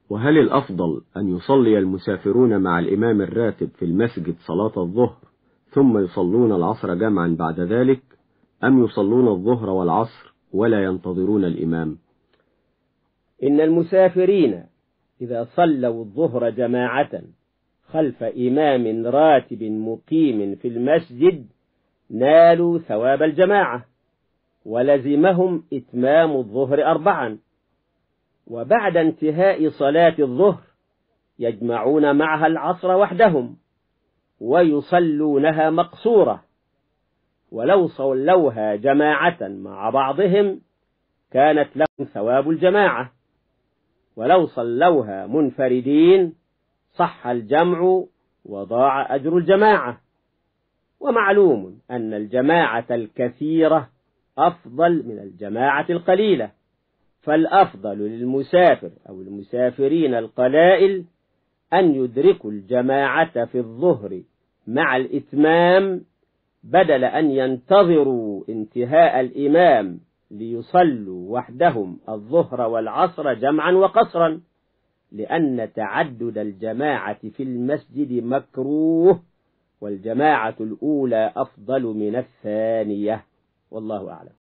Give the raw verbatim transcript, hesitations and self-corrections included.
وهل الأفضل أن يصلي المسافرون مع الإمام الراتب في المسجد صلاة الظهر ثم يصلون العصر جمعا بعد ذلك، أم يصلون الظهر والعصر ولا ينتظرون الإمام؟ إن المسافرين إذا صلوا الظهر جماعة خلف إمام راتب مقيم في المسجد نالوا ثواب الجماعة، ولزمهم إتمام الظهر أربعا، وبعد انتهاء صلاة الظهر يجمعون معها العصر وحدهم ويصلونها مقصورة، ولو صلوها جماعة مع بعضهم كانت لهم ثواب الجماعة، ولو صلوها منفردين صح الجمع وضاع أجر الجماعة. ومعلوم أن الجماعة الكثيرة أفضل من الجماعة القليلة، فالأفضل للمسافر أو المسافرين القلائل أن يدركوا الجماعة في الظهر مع الإتمام بدل أن ينتظروا انتهاء الإمام ليصلوا وحدهم الظهر والعصر جمعا وقصرا، لأن تعدد الجماعة في المسجد مكروه، والجماعة الأولى أفضل من الثانية، والله أعلم.